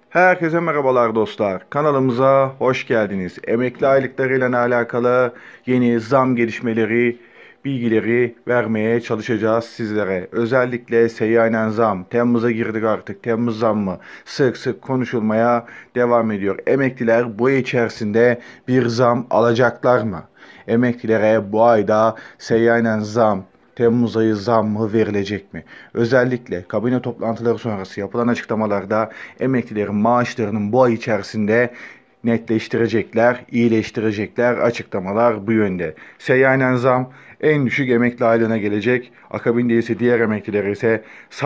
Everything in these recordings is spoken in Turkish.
Herkese merhabalar dostlar. Kanalımıza hoş geldiniz. Emekli aylıklarıyla alakalı yeni zam gelişmeleri, bilgileri vermeye çalışacağız sizlere. Özellikle seyyanen zam, Temmuz'a girdik artık. Temmuz zammı sık sık konuşulmaya devam ediyor. Emekliler bu ay içerisinde bir zam alacaklar mı? Emeklilere bu ayda seyyanen zam, Temmuz ayı zammı verilecek mi? Özellikle kabine toplantıları sonrası yapılan açıklamalarda emeklilerin maaşlarının bu ay içerisinde netleştirecekler, iyileştirecekler açıklamalar bu yönde. Seyyanen zam en düşük emekli aylığına gelecek. Akabinde ise diğer emeklilere ise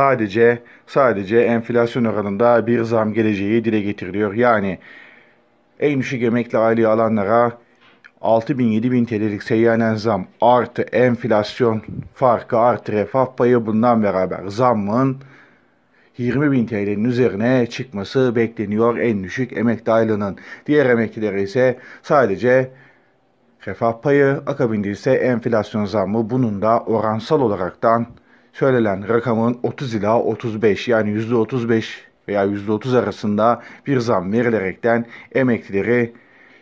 sadece enflasyon oranında bir zam geleceği dile getiriliyor. Yani en düşük emekli aylığı alanlara 6.000-7.000 TL'lik seyyanen zam artı enflasyon farkı artı refah payı bundan beraber zammın 20.000 TL'nin üzerine çıkması bekleniyor en düşük emekli aylığının. Diğer emeklilere ise sadece refah payı akabinde ise enflasyon zammı bunun da oransal olaraktan söylenen rakamın 30 ila 35 yani %35 veya %30 arasında bir zam verilerekten emeklileri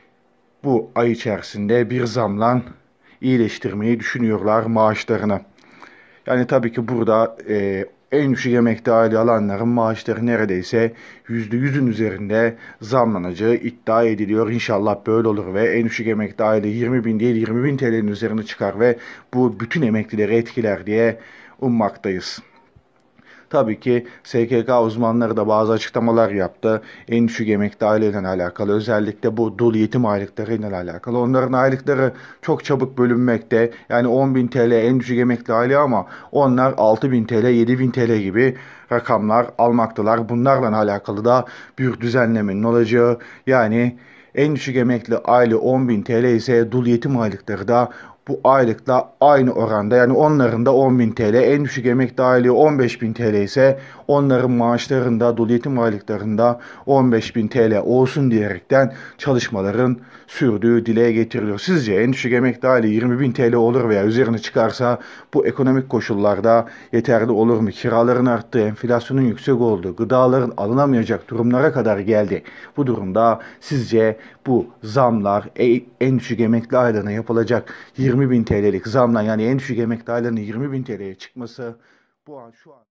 bu ay içerisinde bir zamla iyileştirmeyi düşünüyorlar maaşlarını. Yani tabii ki burada en düşük emekli aile alanların maaşları neredeyse %100'ün üzerinde zamlanacağı iddia ediliyor. İnşallah böyle olur ve en düşük emekli aile 20 bin değil 20 bin TL'nin üzerine çıkar ve bu bütün emeklileri etkiler diye ummaktayız. Tabii ki SGK uzmanları da bazı açıklamalar yaptı. En düşük emekli aileyle alakalı özellikle bu dul yetim aylıklarıyla alakalı. Onların aylıkları çok çabuk bölünmekte. Yani 10.000 TL en düşük emekli aile ama onlar 6.000 TL, 7.000 TL gibi rakamlar almaktalar. Bunlarla alakalı da bir düzenlemenin olacağı yani en düşük emekli aile 10.000 TL ise dul yetim aylıkları da bu aylıkla aynı oranda yani onların da 10.000 TL en düşük emekli aile 15.000 TL ise onların maaşlarında dul yetim aylıklarında 15.000 TL olsun diyerekten çalışmaların sürdüğü dile getiriliyor. Sizce en düşük emekli aile 20.000 TL olur veya üzerine çıkarsa bu ekonomik koşullarda yeterli olur mu? Kiraların arttığı, enflasyonun yüksek olduğu, gıdaların alınamayacak durumlara kadar geldi. Bu durumda sizce bu zamlar en düşük emekli aylığına yapılacak 20.000 TL'lik zamla yani en düşük emekli aylığının 20.000 TL'ye çıkması bu an şu an